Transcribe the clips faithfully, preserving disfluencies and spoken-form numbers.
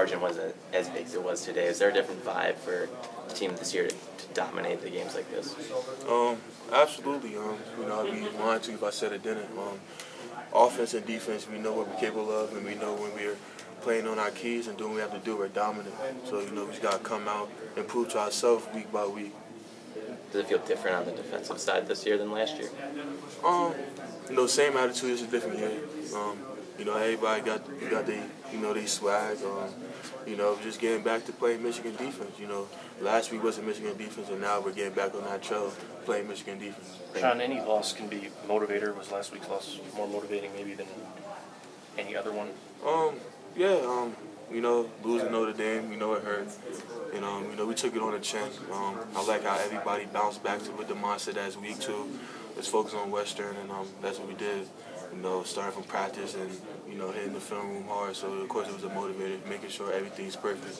margin wasn't as big as it was today. Is there a different vibe for the team this year to, to dominate the games like this? Um, absolutely. Um, you know, I'd be lying to you if I said it didn't. Um, offense and defense, we know what we're capable of, and we know when we're playing on our keys and doing what we have to do, we're dominant. So, you know, we just got to come out and prove to ourselves week by week. Does it feel different on the defensive side this year than last year? Um, you know, same attitude. It's a different year. Um, you know, everybody got got they you know they swag. Um, you know, just getting back to playing Michigan defense. You know, last week wasn't Michigan defense, and now we're getting back on that trail playing Michigan defense. Rashan, any loss can be a motivator. Was last week's loss more motivating maybe than any other one? Um, yeah. Um, you know, losing Notre Dame, you know it hurt. And um, you know, we took it on the chin. Um, I like how everybody bounced back to with the mindset as week two. Let's focus on Western, and um, that's what we did. You know, starting from practice and, you know, hitting the film room hard. So, of course, it was a motivator, making sure everything's perfect.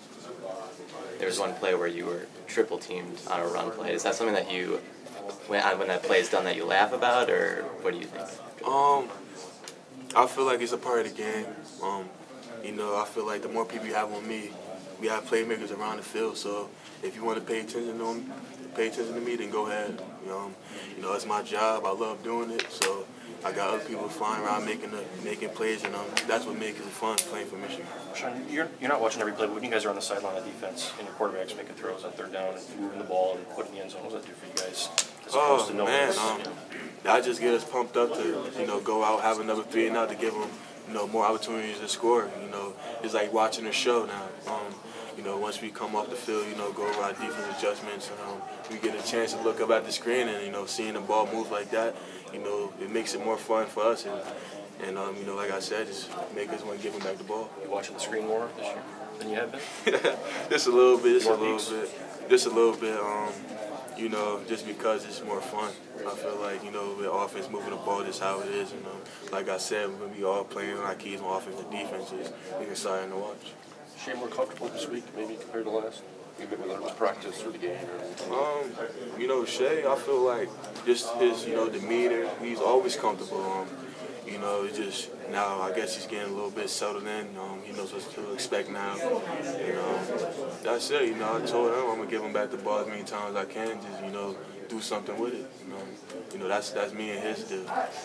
There was one play where you were triple teamed on a run play. Is that something that you, when, when that play is done, that you laugh about, or what do you think? Um, I feel like it's a part of the game. Um, you know, I feel like the more people you have on me, we have playmakers around the field. So if you want to pay attention to them, pay attention to me, then go ahead. You know, you know, it's my job. I love doing it. So I got other people flying around making the, making plays, and um, that's what makes it fun playing for Michigan. Sean, you're you're not watching every play, but when you guys are on the sideline of defense and your quarterback's making throws on third down and moving the ball and putting the end zone, what does that do for you guys? As opposed Oh to no man, one's, um, you know? that just get us pumped up to you know go out, have another three and out to give them you know more opportunities to score. You know, it's like watching a show now. Um, You know, once we come off the field, you know, go over our defense adjustments, and um, we get a chance to look up at the screen, and you know, seeing the ball move like that, you know, it makes it more fun for us, and and um, you know, like I said, just make us want to give them back the ball. You watching the screen more this year than you have been? Just a little bit, just a More little leagues? bit, just a little bit. Um, you know, just because it's more fun. I feel like you know, with offense moving the ball, just how it is, and um, like I said, when we all playing on our keys on offense and defense, it's it's exciting to watch. Shea more comfortable this week, maybe compared to last? Maybe whether it was practice or the game or Um, you know, Shea, I feel like just his, you know, demeanor, he's always comfortable. Um, you know, it's just now I guess he's getting a little bit settled in. Um, he knows what to expect now. And um, that's it. You know, I told him I'm gonna give him back the ball as many times as I can. Just you know, do something with it. You know, you know that's that's me and his deal.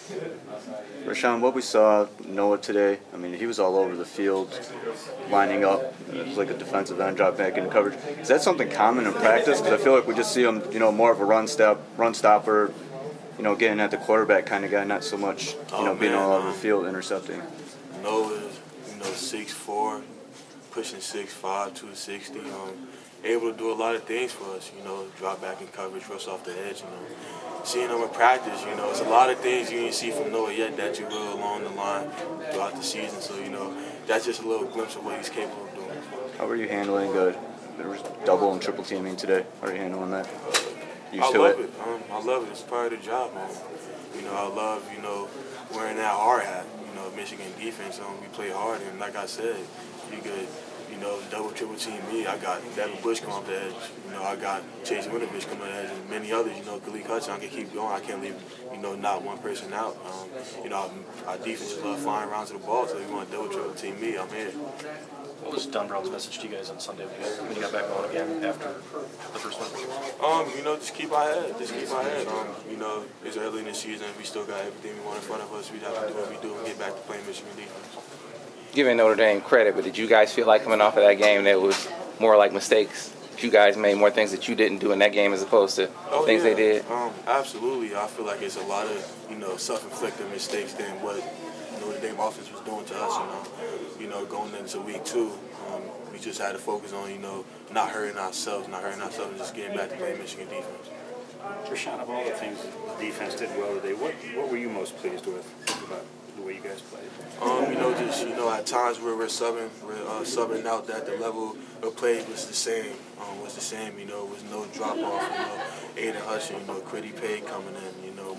Rashan, what we saw Noah today, I mean, he was all over the field, lining up. It was like a defensive end drop back in coverage. Is that something common in practice? Because I feel like we just see him, you know, more of a run step, run stopper, you know, getting at the quarterback kind of guy, not so much, you oh, know, being man, all over um, the field intercepting. Noah, you know, six four, pushing six five, two sixty. Um, able to do a lot of things for us. You know, drop back in coverage, rush off the edge. You know, seeing him in practice. You know, it's a lot of things you didn't see from Noah yet that you will along the line throughout the season. So you know, that's just a little glimpse of what he's capable of doing. How are you handling the there was double and triple teaming today? How are you handling that? Used I to love it? it. Um, I love it. It's part of the job. Um, you know, I love you know wearing that hard hat. You know, Michigan defense. Um, we play hard, and like I said, you could. You know, double, triple team me. I got Devin Bush coming off the edge. You know, I got Chase Winovich coming off the edge, and many others. You know, Khalid Hudson. I can keep going. I can't leave, you know, not one person out. Um, you know, our, our defense love flying around to the ball, so if you want to double, triple team me, I'm here. What was Don Brown's message to you guys on Sunday when you, when you got back on again after the first one? Um, you know, just keep our head. Just keep our head. Um, you know, it's early in the season. We still got everything we want in front of us. We have to do what we do and get back to playing Michigan defense. Giving Notre Dame credit, but did you guys feel like coming off of that game that was more like mistakes? You guys made more things that you didn't do in that game as opposed to oh, things yeah. they did? Um, absolutely. I feel like it's a lot of, you know, self-inflicted mistakes than what Notre Dame offense was doing to us, you know. You know, going into week two, um, we just had to focus on, you know, not hurting ourselves, not hurting ourselves, and just getting back to playing Michigan defense. Rashan, of all the things the defense did well today, what what were you most pleased with about the way you guys played? Um, you know, just, you know, at times where we're subbing, we're uh, subbing out that the level of play was the same, um, was the same, you know, was no drop-off, you know, Aiden Hudson, you know, Critty Pay coming in, you know,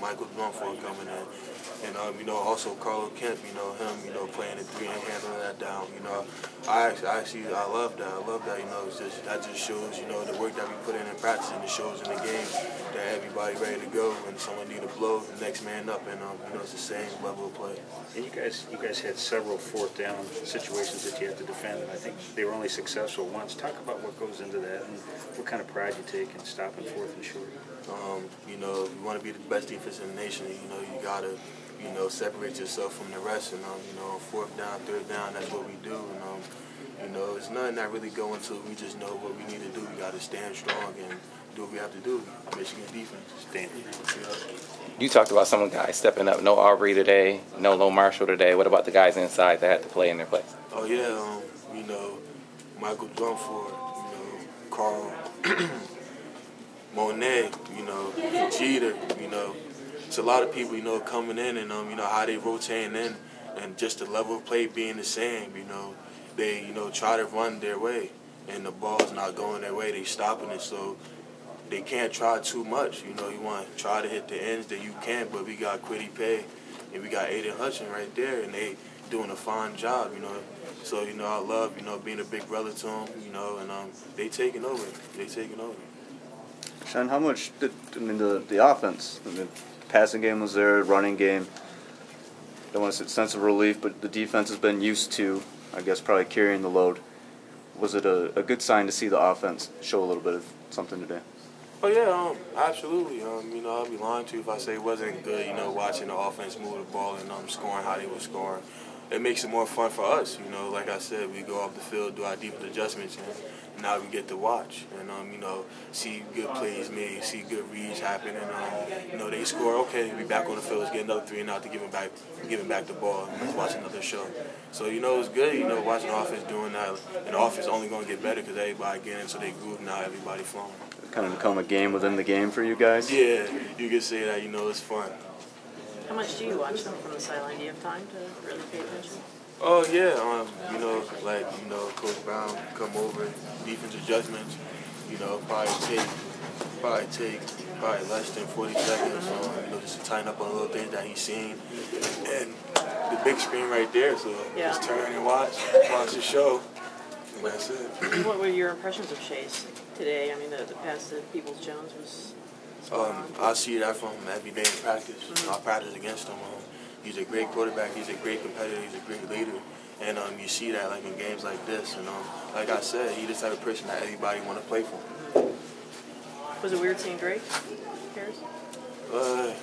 Michael Dunford coming in. And, um, you know, also Carlo Kemp, you know, him, you know, playing the three and handling that down. You know, I actually, I actually, I love that. I love that, you know, it's just, that just shows, you know, the work that we put in in practice, and it shows in the game that everybody ready to go. When someone need a blow, the next man up, and, um, you know, it's the same level of play. And you guys, you guys had several fourth down situations that you had to defend, and I think they were only successful once. Talk about what goes into that and what kind of pride you take in stopping fourth and short. Um, you know, if you want to be the best defense in the nation, you know, you gotta, you know, separate yourself from the rest. And um, you know, fourth down, third down, that's what we do. And um, you know, it's nothing that really go into. We just know what we need to do. We gotta stand strong and do what we have to do. Michigan defense. Stand. Yeah. You talked about some guys stepping up. No Aubrey today, no Low Marshall today. What about the guys inside that had to play in their place? Oh yeah, um, you know, Michael Dunford, you know, Carl Monet, you know, Jeter, you know. It's a lot of people, you know, coming in and, um, you know, how they rotating in and just the level of play being the same, you know. They, you know, try to run their way and the ball's not going their way. They stopping it, so they can't try too much. You know, you want to try to hit the ends that you can, but we got Quiddy Pay and we got Aiden Hudson right there, and they doing a fine job, you know. So, you know, I love, you know, being a big brother to them, you know, and um, they taking over. They taking over. Sean, how much did, I mean, the, the offense, I mean, passing game was there, running game, don't want to say sense of relief, but the defense has been used to, I guess, probably carrying the load. Was it a, a good sign to see the offense show a little bit of something today? Oh, yeah, um, absolutely. Um, you know, I'd be lying to you if I say it wasn't good, you know, watching the offense move the ball and um, scoring how they were scoring. It makes it more fun for us, you know. Like I said, we go off the field, do our defense adjustments, and now we get to watch and, um, you know, see good plays made, see good reads happen, and, um, you know, they score, okay, we back on the field, let's get another three and out to give them back, give them back the ball, and let's watch another show. So, you know, it's good, you know, watching the offense doing that, and the offense only going to get better because everybody getting into their groove now, everybody flowing. Kind of become a game within the game for you guys? Yeah, you can say that, you know, it's fun. How much do you watch them from the sideline? Do you have time to really pay attention? Oh, yeah, um, you know, like, you know, Coach Brown come over, defense adjustments, you know, probably take, probably take, probably less than forty seconds, um, you know, just to tighten up on little things that he's seen. And the big screen right there, so Yeah. just turn and watch, watch the show, and that's it. What were your impressions of Chase today? I mean, the, the pass to Peoples-Jones was Um, I see that from every day in practice. Mm-hmm. I practice against him. Um, he's a great quarterback. He's a great competitor. He's a great leader. And um, you see that like in games like this. And um, like I said, he's the type of person that everybody want to play for. Was it weird seeing Drake? Harris? Uh,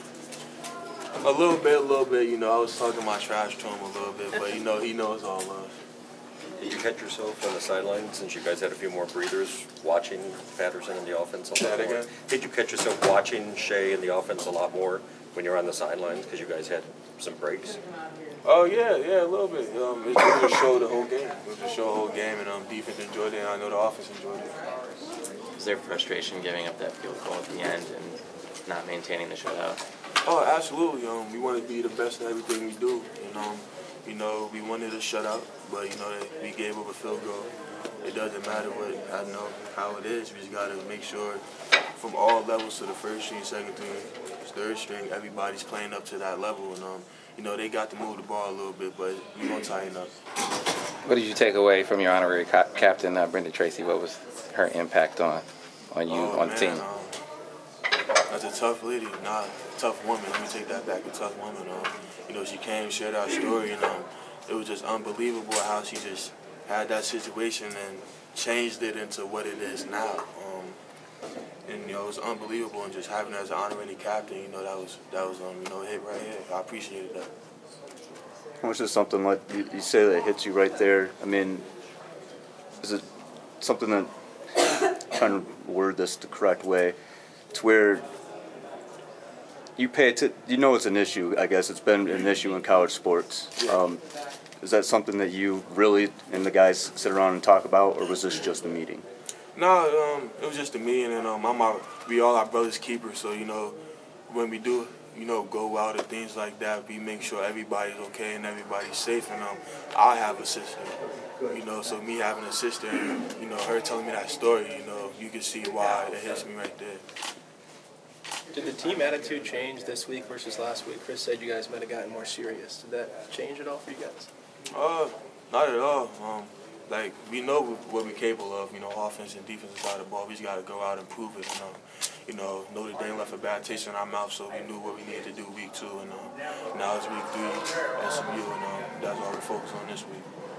a little bit, a little bit. You know, I was talking my trash to him a little bit, but you know, he knows all love. Did you catch yourself on the sideline since you guys had a few more breathers watching Patterson and the offense a lot Say that more? again? Did you catch yourself watching Shea and the offense a lot more when you were on the sidelines because you guys had some breaks? Oh yeah, yeah, a little bit. Um, it was a show the whole game. It was a show the whole game, and um, defense enjoyed it, and I know the offense enjoyed it. Was there frustration giving up that field goal at the end and not maintaining the shutout? Oh, absolutely. Um, we want to be the best at everything we do, and um, you know, we wanted a shutout, but you know, we gave up a field goal. It doesn't matter what I know how it is. We just gotta make sure from all levels, to the first string, second string, third string, everybody's playing up to that level, and um, you know, they got to move the ball a little bit, but we're gonna tighten up. What did you take away from your honorary ca- captain, uh, Brenda Tracy? What was her impact on on you, oh, on man, the team? Um, that's a tough lady, not a tough woman. Let me take that back, a tough woman. Um, you know, she came, shared our story, and um, it was just unbelievable how she just had that situation and changed it into what it is now. Um, and you know, it was unbelievable, and just having her as an honorary captain, you know, that was that was um, you know, a hit right here. I appreciated that. How much is something like you, you say that hits you right there? I mean, is it something that, trying to word this the correct way, to where you pay to, you know it's an issue, I guess. It's been an issue in college sports. Yeah. Um, is that something that you really and the guys sit around and talk about, or was this just a meeting? No, um, it was just a meeting, and um, I'm our, we all our brother's keepers, so, you know, when we do, you know, go out and things like that, we make sure everybody's okay and everybody's safe, and um, I have a sister, you know, so me having a sister, and, you know, her telling me that story, you know, you can see why it hits me right there. Did the team attitude change this week versus last week? Chris said you guys might have gotten more serious. Did that change at all for you guys? Uh, not at all. Um, like, we know what we're capable of, you know, offense and defensive side of the ball. We just got to go out and prove it. And, um, you know, Notre Dame left a bad taste in our mouth, so we knew what we needed to do week two. And um, now it's week three at S M U, and um, that's what we're focused on this week.